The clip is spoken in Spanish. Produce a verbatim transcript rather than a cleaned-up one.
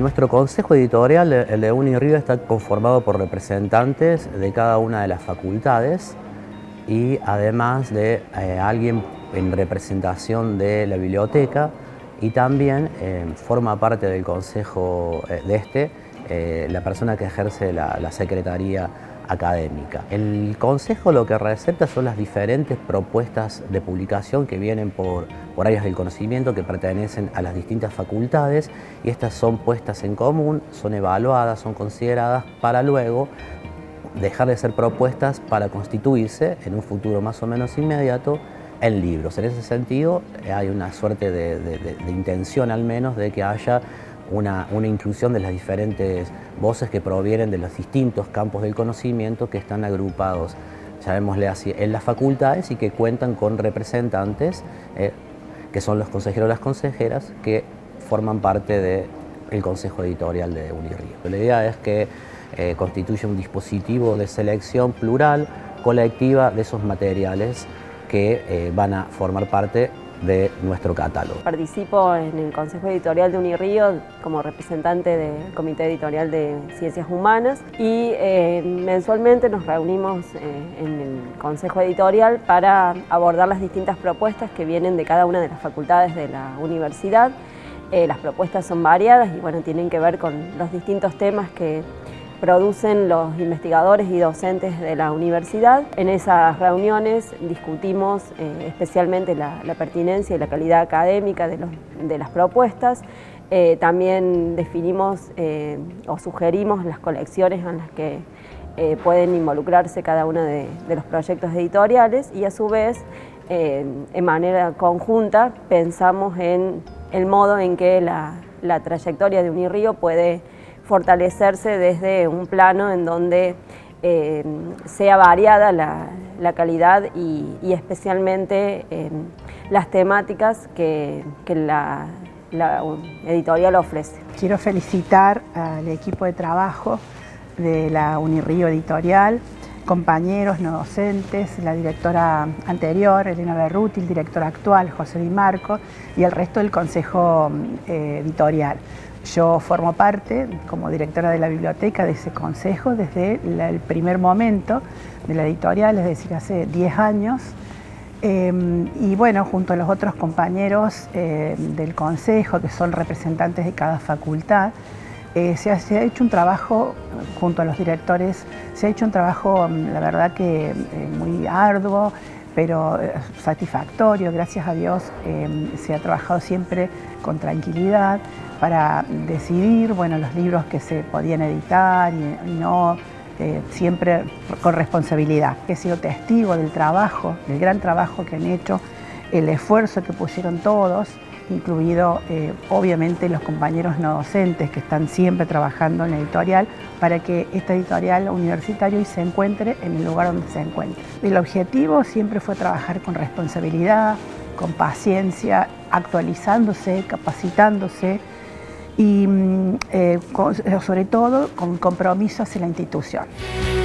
Nuestro consejo editorial, el de Unirrío, está conformado por representantes de cada una de las facultades y además de eh, alguien en representación de la biblioteca, y también eh, forma parte del consejo eh, de este eh, la persona que ejerce la, la secretaría académica. El consejo lo que recepta son las diferentes propuestas de publicación que vienen por, por áreas del conocimiento que pertenecen a las distintas facultades, y estas son puestas en común, son evaluadas, son consideradas para luego dejar de ser propuestas para constituirse en un futuro más o menos inmediato en libros. En ese sentido hay una suerte de, de, de, de intención al menos de que haya Una, una inclusión de las diferentes voces que provienen de los distintos campos del conocimiento que están agrupados, llamémosle así, en las facultades, y que cuentan con representantes eh, que son los consejeros o las consejeras que forman parte del consejo editorial de Unirrío. La idea es que eh, constituya un dispositivo de selección plural, colectiva, de esos materiales que eh, van a formar parte de nuestro catálogo. Participo en el Consejo Editorial de Unirrío como representante del Comité Editorial de Ciencias Humanas, y eh, mensualmente nos reunimos eh, en el Consejo Editorial para abordar las distintas propuestas que vienen de cada una de las facultades de la universidad. Eh, las propuestas son variadas y bueno, tienen que ver con los distintos temas que producen los investigadores y docentes de la universidad. En esas reuniones discutimos eh, especialmente la, la pertinencia y la calidad académica de, los, de las propuestas. Eh, también definimos eh, o sugerimos las colecciones en las que eh, pueden involucrarse cada uno de, de los proyectos editoriales, y a su vez eh, en manera conjunta pensamos en el modo en que la, la trayectoria de Unirrío puede fortalecerse desde un plano en donde eh, sea variada la, la calidad y, y especialmente eh, las temáticas que, que la, la editorial ofrece. Quiero felicitar al equipo de trabajo de la Unirrío Editorial, compañeros no docentes, la directora anterior, Elena Berruti, el director actual, José Di Marco, y el resto del consejo eh, editorial. Yo formo parte, como directora de la biblioteca, de ese consejo desde la, el primer momento de la editorial, es decir, hace diez años. Eh, y bueno, junto a los otros compañeros eh, del consejo, que son representantes de cada facultad, eh, se, ha, se ha hecho un trabajo, junto a los directores, se ha hecho un trabajo, la verdad que eh, muy arduo, pero satisfactorio. Gracias a Dios eh, se ha trabajado siempre con tranquilidad para decidir, bueno, los libros que se podían editar y, y no, eh, siempre con responsabilidad. He sido testigo del trabajo, del gran trabajo que han hecho, el esfuerzo que pusieron todos, incluido eh, obviamente los compañeros no docentes que están siempre trabajando en la editorial para que esta editorial universitaria hoy se encuentre en el lugar donde se encuentra. El objetivo siempre fue trabajar con responsabilidad, con paciencia, actualizándose, capacitándose y eh, con, sobre todo con compromiso hacia la institución.